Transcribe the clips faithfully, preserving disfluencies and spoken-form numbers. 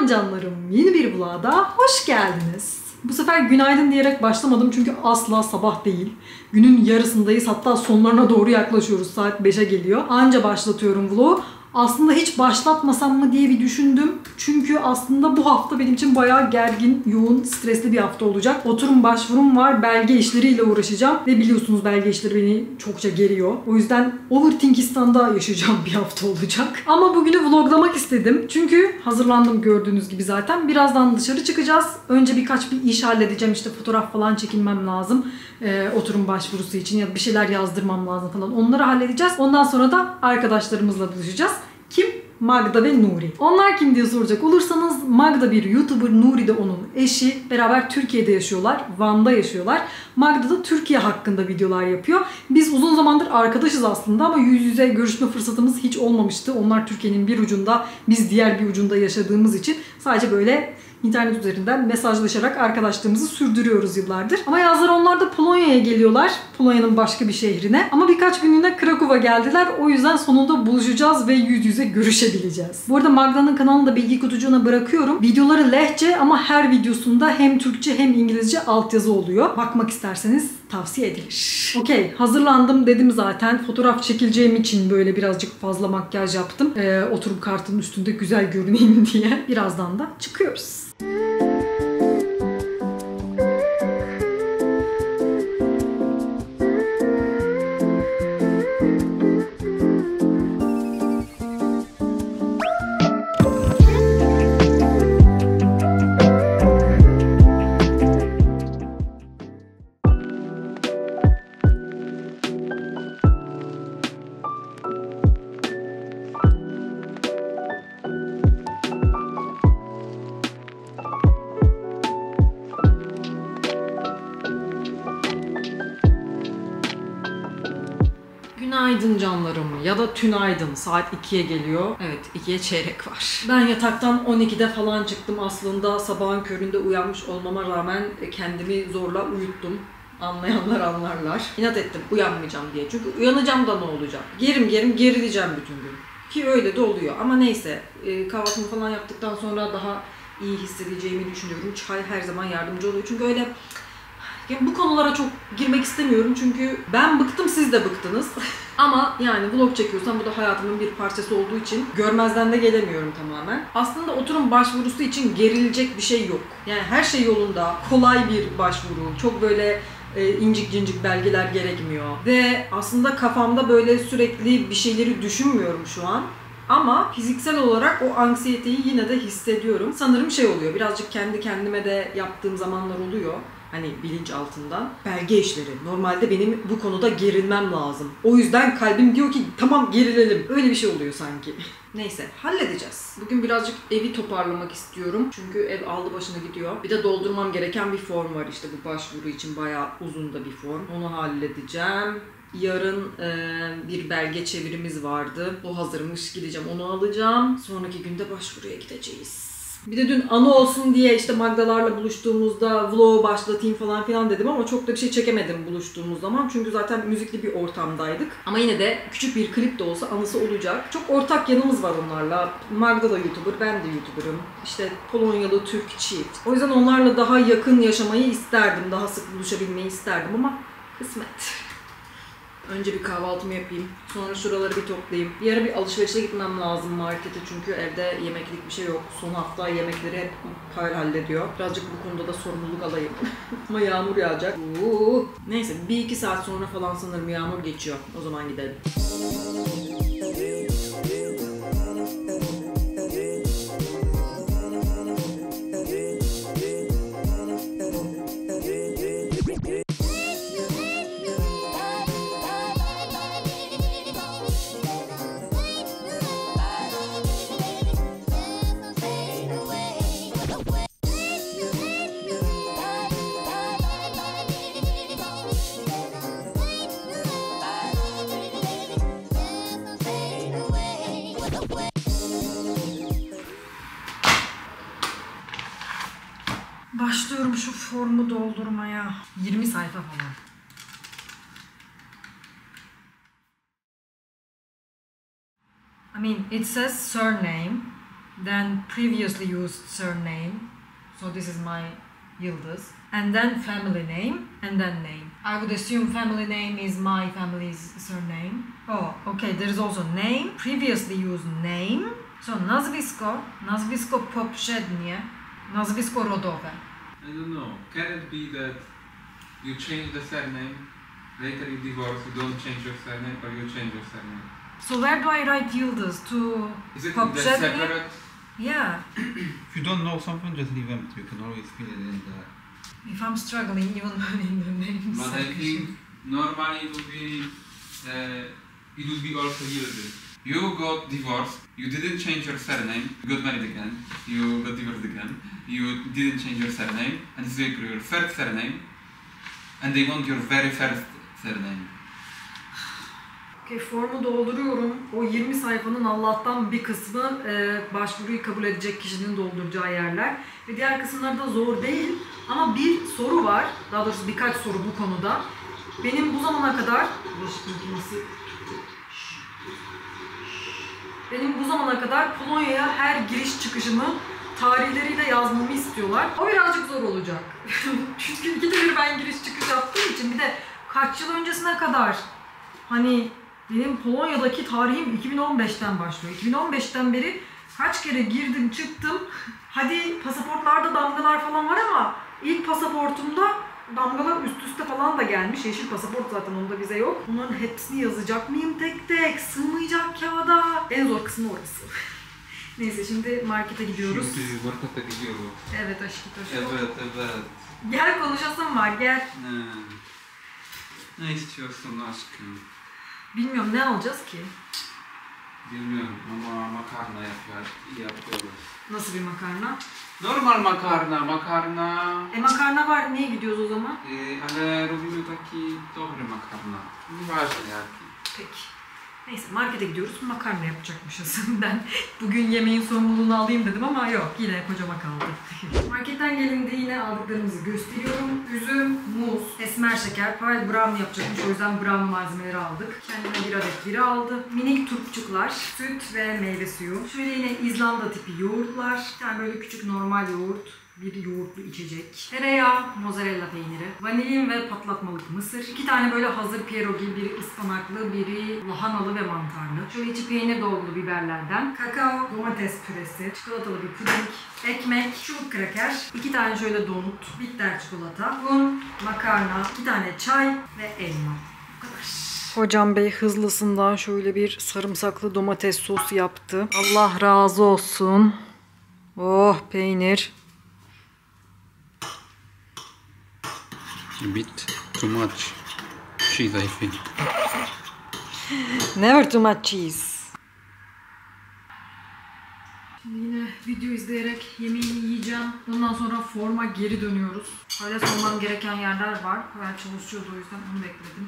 Selam canlarım, yeni bir vlog'a hoş geldiniz. Bu sefer günaydın diyerek başlamadım çünkü asla sabah değil. Günün yarısındayız, hatta sonlarına doğru yaklaşıyoruz, saat beşe geliyor. Anca başlatıyorum vlog'u. Aslında hiç başlatmasam mı diye bir düşündüm. Çünkü aslında bu hafta benim için bayağı gergin, yoğun, stresli bir hafta olacak. Oturum başvurum var, belge işleriyle uğraşacağım. Ve biliyorsunuz belge işleri beni çokça geriyor. O yüzden Overthinkistan'da yaşayacağım bir hafta olacak. Ama bugünü vloglamak istedim. Çünkü hazırlandım gördüğünüz gibi zaten. Birazdan dışarı çıkacağız. Önce birkaç bir iş halledeceğim. İşte fotoğraf falan çekilmem lazım. Ee, oturum başvurusu için ya da bir şeyler yazdırmam lazım falan. Onları halledeceğiz. Ondan sonra da arkadaşlarımızla buluşacağız. Kim? Magda ve Nuri. Onlar kim diye soracak olursanız Magda bir YouTuber, Nuri de onun eşi. Beraber Türkiye'de yaşıyorlar. Van'da yaşıyorlar. Magda da Türkiye hakkında videolar yapıyor. Biz uzun zamandır arkadaşız aslında ama yüz yüze görüşme fırsatımız hiç olmamıştı. Onlar Türkiye'nin bir ucunda, biz diğer bir ucunda yaşadığımız için sadece böyle İnternet üzerinden mesajlaşarak arkadaşlığımızı sürdürüyoruz yıllardır. Ama yazlar onlar da Polonya'ya geliyorlar. Polonya'nın başka bir şehrine. Ama birkaç günlüğüne Krakow'a geldiler. O yüzden sonunda buluşacağız ve yüz yüze görüşebileceğiz. Bu arada Magda'nın kanalını da bilgi kutucuğuna bırakıyorum. Videoları lehçe ama her videosunda hem Türkçe hem İngilizce altyazı oluyor. Bakmak isterseniz tavsiye edilir. Okey, hazırlandım dedim zaten. Fotoğraf çekileceğim için böyle birazcık fazla makyaj yaptım. Ee, oturum kartının üstünde güzel görüneyim diye. Birazdan da çıkıyoruz. Günaydın canlarım ya da tünaydın. Saat ikiye geliyor. Evet, ikiye çeyrek var. Ben yataktan on ikide falan çıktım. Aslında sabahın köründe uyanmış olmama rağmen kendimi zorla uyuttum. Anlayanlar anlarlar. İnat ettim uyanmayacağım diye. Çünkü uyanacağım da ne olacak? Gerim gerim gerileceğim bütün gün. Ki öyle de oluyor. Ama neyse, kahvaltımı falan yaptıktan sonra daha iyi hissedeceğimi düşünüyorum. Çay her zaman yardımcı oluyor. Çünkü öyle... Bu konulara çok girmek istemiyorum çünkü ben bıktım, siz de bıktınız. Ama yani vlog çekiyorsam bu da hayatımın bir parçası olduğu için görmezden de gelemiyorum tamamen. Aslında oturum başvurusu için gerilecek bir şey yok. Yani her şey yolunda, kolay bir başvuru, çok böyle e, incik cincik belgeler gerekmiyor. Ve aslında kafamda böyle sürekli bir şeyleri düşünmüyorum şu an. Ama fiziksel olarak o anksiyeteyi yine de hissediyorum. Sanırım şey oluyor, birazcık kendi kendime de yaptığım zamanlar oluyor. Hani bilinç altından. Belge işleri. Normalde benim bu konuda gerilmem lazım. O yüzden kalbim diyor ki tamam gerilelim. Öyle bir şey oluyor sanki. Neyse, halledeceğiz. Bugün birazcık evi toparlamak istiyorum. Çünkü ev aldı başına gidiyor. Bir de doldurmam gereken bir form var işte bu başvuru için. Bayağı uzun da bir form. Onu halledeceğim. Yarın e, bir belge çevirimiz vardı. O hazırmış, gideceğim onu alacağım. Sonraki günde başvuruya gideceğiz. Bir de dün anı olsun diye işte Magdalarla buluştuğumuzda vlogu başlatayım falan filan dedim ama çok da bir şey çekemedim buluştuğumuz zaman. Çünkü zaten müzikli bir ortamdaydık. Ama yine de küçük bir klip de olsa anısı olacak. Çok ortak yanımız var onlarla. Magda da YouTuber, ben de YouTuber'ım. İşte Polonyalı Türk çift. O yüzden onlarla daha yakın yaşamayı isterdim. Daha sık buluşabilmeyi isterdim ama kısmet. Önce bir kahvaltımı yapayım. Sonra şuraları bir toplayayım. Bir ara bir alışverişe gitmem lazım markete çünkü evde yemeklik bir şey yok. Son hafta yemekleri hep Payl hallediyor. Birazcık bu konuda da sorumluluk alayım. Ama yağmur yağacak. Uuu. Neyse bir iki saat sonra falan sanırım yağmur geçiyor. O zaman gidelim. Başlıyorum şu formu doldurmaya. yirmi sayfa falan. I mean, it says surname, then previously used surname. So this is my Yıldız. And then family name, and then name. I would assume family name is my family's surname. Oh, okay, there is also name, previously used name. So nazwisko, nazwisko poprzednie, nazwisko rodowe. I don't know. Can it be that you change the surname, later you divorce, you don't change your surname, or you change your surname? So where do I write Yıldız? To Is it poprzednie? separate? Yeah. If you don't know something, just leave empty. You can always fill it in there. If I'm struggling even in the names. But I think normally it would be uh, it would be also Yıldız. You got divorced, you didn't change your surname, you got married again, you got divorced again, you didn't change your surname, and this is your first surname, and they want your very first surname. Okay, formu dolduruyorum. O yirmi sayfanın Allah'tan bir kısmı e, başvuruyu kabul edecek kişinin dolduracağı yerler. Ve diğer kısımları da zor değil. Ama bir soru var. Daha doğrusu birkaç soru bu konuda. Benim bu zamana kadar... Benim bu zamana kadar Polonya'ya her giriş çıkışımı tarihleriyle yazmamı istiyorlar. O birazcık zor olacak. Çünkü ikide bir ben giriş çıkış yaptığım için bir de kaç yıl öncesine kadar hani benim Polonya'daki tarihim iki bin on beşten başlıyor. iki bin on beşten beri kaç kere girdim çıktım. Hadi pasaportlarda damgalar falan var ama ilk pasaportumda damgalar üst üste falan da gelmiş. Yeşil pasaport zaten, onda vize yok. Bunların hepsini yazacak mıyım tek tek? Sığmayacak kağıda. En zor kısmı orası. Neyse şimdi markete gidiyoruz. Şimdi markete gidiyoruz. Evet aşkım. Evet, evet. Gel konuşasın var, gel. Ne? Ne istiyorsun aşkım? Bilmiyorum, ne alacağız ki? Bilmiyorum ama makarna yapıyor, yapıyoruz. Nasıl bir makarna? Normal makarna, makarna. E makarna var, niye gidiyoruz o zaman? E, ale robimy taki dobry makarna. Nieważne jaki. Peki. Neyse markete gidiyoruz, makarna yapacakmışız. Ben bugün yemeğin sorumluluğunu alayım dedim ama yok, yine kocama kaldı. Marketten gelince yine aldıklarımızı gösteriyorum. Üzüm, muz, esmer şeker, Pavel brownie yapacakmış, o yüzden brownie malzemeleri aldık. Kendime bir adet biri aldı. Minik turpçuklar, süt ve meyve suyu. Şöyle yine İzlanda tipi yoğurtlar. Yani böyle küçük normal yoğurt. Bir yoğurtlu içecek. Tereyağı, mozzarella peyniri, vanilin ve patlatmalık mısır. İki tane böyle hazır pierogi, biri ıspanaklı, biri lahanalı ve mantarlı. Şöyle içi peynir dolgulu biberlerden. Kakao, domates püresi, çikolatalı bir puding, ekmek, çubuk kraker, iki tane şöyle donut, bitter çikolata, un, makarna, iki tane çay ve elma. Bu kadar. Hocam Bey hızlısından şöyle bir sarımsaklı domates sos yaptı. Allah razı olsun. Oh peynir. A bit too much cheese, I think. Never too much cheese. Şimdi yine video izleyerek yemeğimi yiyeceğim. Ondan sonra forma geri dönüyoruz. Hala sormam gereken yerler var. Hala çalışıyordu, o yüzden onu bekledim.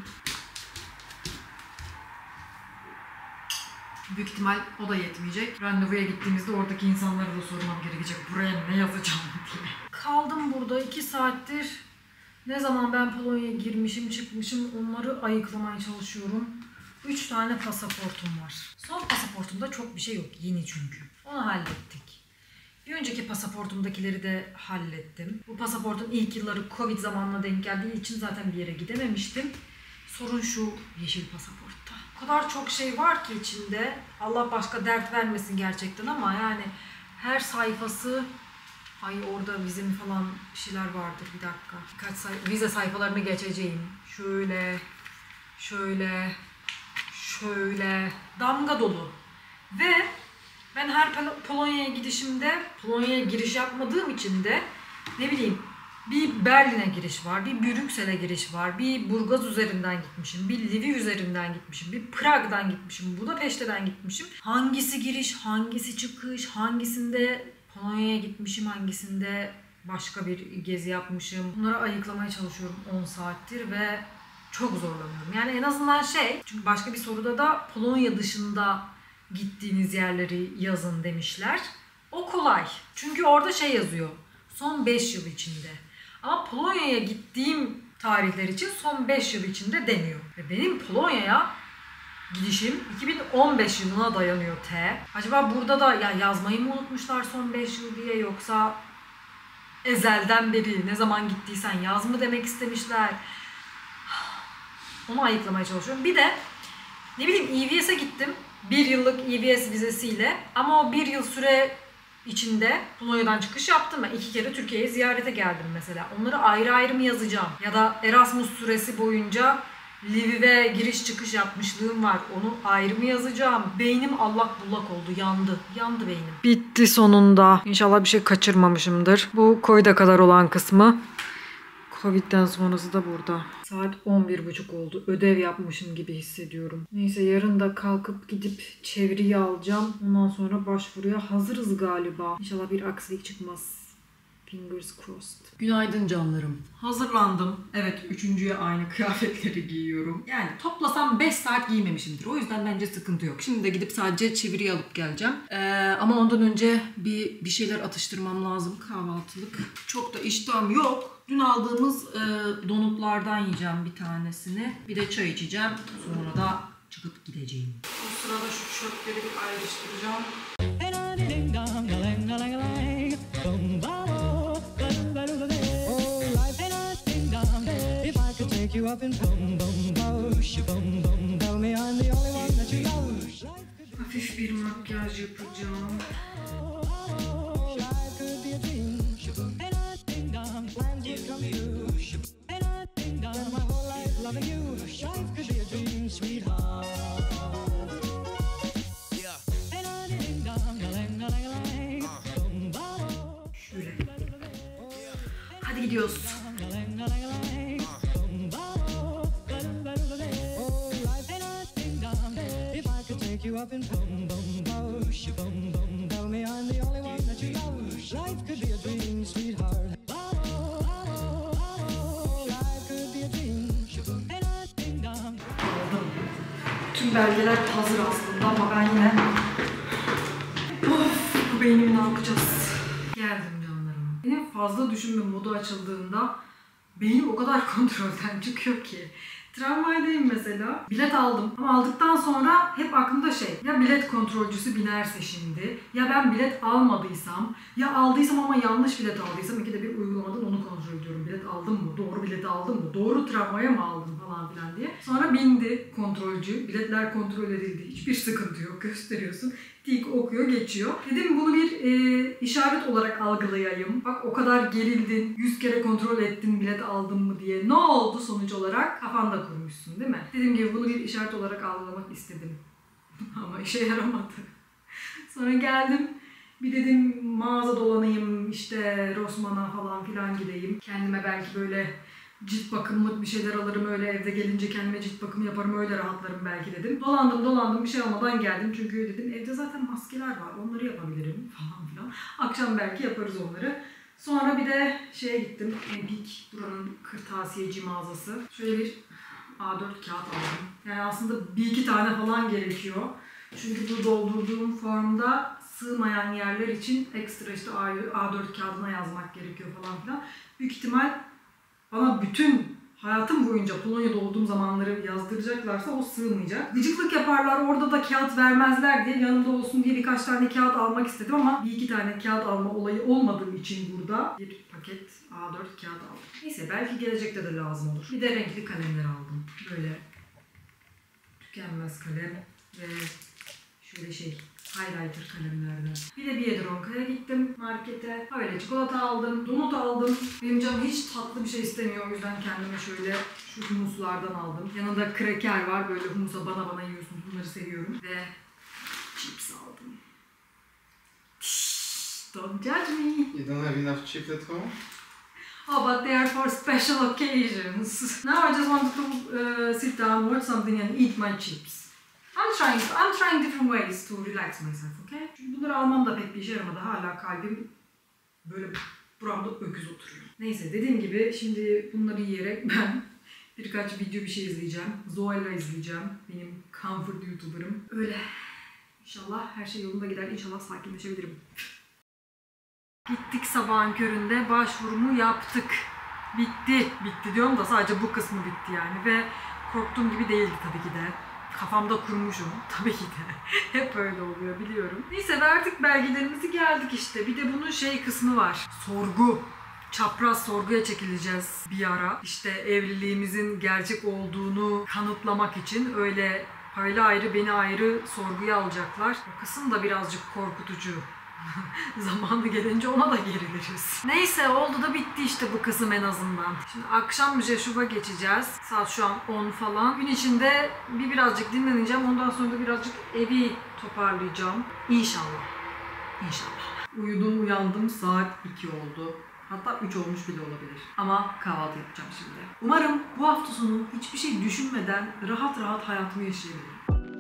Büyük ihtimal o da yetmeyecek. Randevuya gittiğimizde oradaki insanlara da sormam gerekecek. Buraya ne yazacağım diye. Kaldım burada iki saattir. Ne zaman ben Polonya'ya girmişim, çıkmışım onları ayıklamaya çalışıyorum. Üç tane pasaportum var. Son pasaportumda çok bir şey yok. Yeni çünkü. Onu hallettik. Bir önceki pasaportumdakileri de hallettim. Bu pasaportun ilk yılları Covid zamanına denk geldiği için zaten bir yere gidememiştim. Sorun şu yeşil pasaportta. O kadar çok şey var ki içinde. Allah başka dert vermesin gerçekten ama yani her sayfası... Ay orada vizem falan bir şeyler vardır, bir dakika. Birkaç say vize sayfalarını geçeceğim. Şöyle, şöyle, şöyle. Damga dolu. Ve ben her Polonya'ya gidişimde, Polonya'ya giriş yapmadığım için de ne bileyim bir Berlin'e giriş var, bir Brüksel'e giriş var, bir Burgaz üzerinden gitmişim, bir Lviv üzerinden gitmişim, bir Prag'dan gitmişim, Budapeşte'den gitmişim. Hangisi giriş, hangisi çıkış, hangisinde Polonya'ya gitmişim, hangisinde başka bir gezi yapmışım. Bunları ayıklamaya çalışıyorum on saattir ve çok zorlanıyorum. Yani en azından şey, çünkü başka bir soruda da Polonya dışında gittiğiniz yerleri yazın demişler. O kolay. Çünkü orada şey yazıyor, son beş yıl içinde. Ama Polonya'ya gittiğim tarihler için son beş yıl içinde deniyor. Ve benim Polonya'ya gidişim iki bin on beş yılına dayanıyor T. Acaba burada da ya yazmayı mı unutmuşlar son beş yıl diye, yoksa ezelden beri ne zaman gittiysen yaz mı demek istemişler? Onu ayıklamaya çalışıyorum. Bir de ne bileyim E V S'e gittim. Bir yıllık E V S vizesiyle, ama o bir yıl süre içinde Polonya'dan çıkış yaptım ve iki kere Türkiye'ye ziyarete geldim mesela. Onları ayrı ayrı mı yazacağım? Ya da Erasmus süresi boyunca Lviv'e giriş çıkış yapmışlığım var. Onu ayrı mı yazacağım? Beynim allak bullak oldu. Yandı. Yandı beynim. Bitti sonunda. İnşallah bir şey kaçırmamışımdır. Bu koyda kadar olan kısmı. Covid'den sonrası da burada. Saat on bir buçuk oldu. Ödev yapmışım gibi hissediyorum. Neyse, yarın da kalkıp gidip çeviriyi alacağım. Ondan sonra başvuruya hazırız galiba. İnşallah bir aksilik çıkmaz. Fingers crossed. Günaydın canlarım. Hazırlandım. Evet, üçüncüye aynı kıyafetleri giyiyorum. Yani toplasam beş saat giymemişimdir. O yüzden bence sıkıntı yok. Şimdi de gidip sadece çeviriyi alıp geleceğim. Ee, ama ondan önce bir, bir şeyler atıştırmam lazım. Kahvaltılık. Çok da iştahım yok. Dün aldığımız e, donutlardan yiyeceğim bir tanesini. Bir de çay içeceğim. Sonra da çıkıp gideceğim. O sırada şu çöpleri bir ayrıştıracağım. Hafif bir makyaj yapacağım. Şöyle. Hadi gidiyoruz. Tüm belgeler hazır aslında ama ben yine of, bu beynimi ne yapacağız? Geldim canlarım. Benim fazla düşünme modu açıldığında beynim o kadar kontrolden çıkıyor ki. Tramvaydayım mesela. Bilet aldım. Ama aldıktan sonra hep aklımda şey. Ya bilet kontrolcüsü binerse şimdi. Ya ben bilet almadıysam. Ya aldıysam ama yanlış bilet aldıysam. İkide bir uygulamadan onu kontrol ediyorum. Bilet aldım mı? Doğru bileti aldım mı? Doğru tramvaya mı aldım falan filan diye. Sonra bindi kontrolcü. Biletler kontrol edildi. Hiçbir sıkıntı yok. Gösteriyorsun. Tik okuyor, geçiyor. Dedim bunu bir e, işaret olarak algılayayım. Bak o kadar gerildin, yüz kere kontrol ettin bilet aldın mı diye. Ne oldu sonuç olarak? Kafanda kurmuşsun değil mi? Dediğim gibi bunu bir işaret olarak algılamak istedim. Ama işe yaramadı. Sonra geldim. Bir dedim mağaza dolanayım, işte Rossmann'a falan filan gideyim. Kendime belki böyle cilt bakımlık bir şeyler alırım, öyle evde gelince kendime cilt bakımı yaparım, öyle rahatlarım belki dedim. Dolandım dolandım bir şey almadan geldim çünkü dedim evde zaten maskeler var, onları yapabilirim falan filan. Akşam belki yaparız onları. Sonra bir de şeye gittim, Empik, buranın kırtasiyeci mağazası. Şöyle bir A dört kağıt aldım. Yani aslında bir iki tane falan gerekiyor. Çünkü bu doldurduğum formda sığmayan yerler için ekstra işte A dört kağıdına yazmak gerekiyor falan filan. Büyük ihtimal bana bütün hayatım boyunca Polonya'da olduğum zamanları yazdıracaklarsa o sığmayacak. Gıcıklık yaparlar, orada da kağıt vermezler diye yanımda olsun diye birkaç tane kağıt almak istedim ama bir iki tane kağıt alma olayı olmadığım için burada bir paket A dört kağıt aldım. Neyse belki gelecekte de lazım olur. Bir de renkli kalemler aldım. Böyle tükenmez kalem ve şöyle şey highlighter kalemlerden. Bir de Biedronka'ya gittim markete. Öyle çikolata aldım, donut aldım. Benim canım hiç tatlı bir şey istemiyor. O yüzden kendime şöyle şu humuslardan aldım. Yanında kraker var. Böyle humusa bana bana yiyorsunuz. Bunları seviyorum. Ve chips aldım. Don't judge me. You don't have enough chips at home? Oh, but they are for special occasions. Now I just wanted to uh, sit down, watch something and eat my chips. I'm trying, I'm trying different ways to relax myself, okay? Çünkü bunları almam da pek bir işe yaramadı. Hala kalbim böyle buramda öküz oturuyor. Neyse dediğim gibi şimdi bunları yiyerek ben birkaç video bir şey izleyeceğim. Zoella izleyeceğim. Benim comfort YouTuber'ım. Öyle. İnşallah her şey yolunda gider. İnşallah sakinleşebilirim. Gittik sabahın köründe. Başvurumu yaptık. Bitti. Bitti diyorum da sadece bu kısmı bitti yani. Ve korktuğum gibi değildi tabii ki de. Kafamda kurmuşum. Tabii ki de. Hep öyle oluyor biliyorum. Neyse verdik belgelerimizi geldik işte. Bir de bunun şey kısmı var. Sorgu. Çapraz sorguya çekileceğiz bir ara. İşte evliliğimizin gerçek olduğunu kanıtlamak için öyle Halil'i ayrı beni ayrı sorguya alacaklar. O kısım da birazcık korkutucu. Zamanı gelince ona da geriliriz. Neyse oldu da bitti işte bu kısım en azından. Şimdi akşam Jeşuv'a geçeceğiz. Saat şu an on falan. Gün içinde bir birazcık dinleneceğim. Ondan sonra da birazcık evi toparlayacağım. İnşallah. İnşallah. Uyudum uyandım saat iki oldu. Hatta üç olmuş bile olabilir. Ama kahvaltı yapacağım şimdi. Umarım bu hafta sonu hiçbir şey düşünmeden rahat rahat hayatımı yaşayabilirim.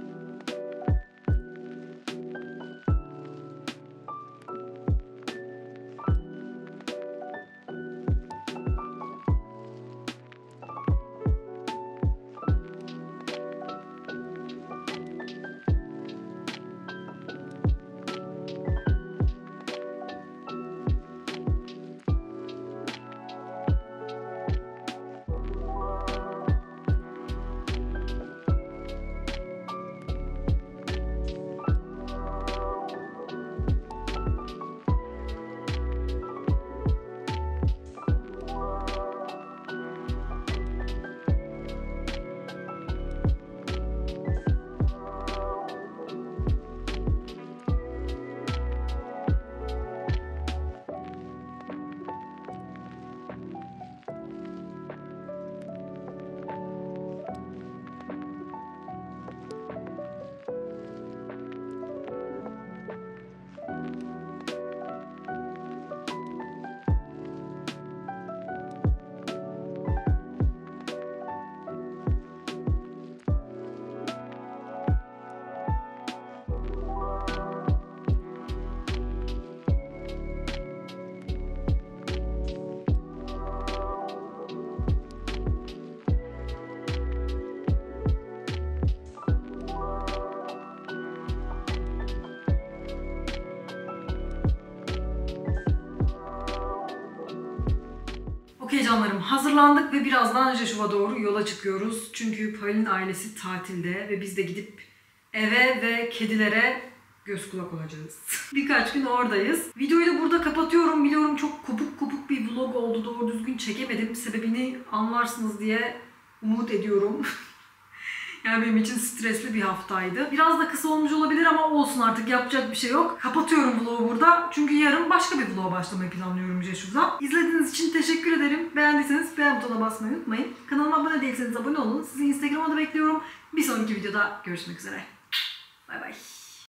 Okey canlarım, hazırlandık ve birazdan Jeşuv'a doğru yola çıkıyoruz. Çünkü Paul'in ailesi tatilde ve biz de gidip eve ve kedilere göz kulak olacağız. Birkaç gün oradayız. Videoyu da burada kapatıyorum. Biliyorum çok kopuk kopuk bir vlog oldu. Doğru düzgün çekemedim. Sebebini anlarsınız diye umut ediyorum. Yani benim için stresli bir haftaydı. Biraz da kısa olmuş olabilir ama olsun, artık yapacak bir şey yok. Kapatıyorum vlogu burada. Çünkü yarın başka bir vloga başlamayı planlıyorum Jeşuv'da. İzlediğiniz için teşekkür ederim. Beğendiyseniz beğen butonuna basmayı unutmayın. Kanalıma abone değilseniz abone olun. Sizi Instagram'da bekliyorum. Bir sonraki videoda görüşmek üzere. Bay bay.